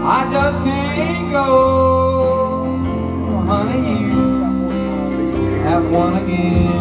I just can't go. Honey, you have won again.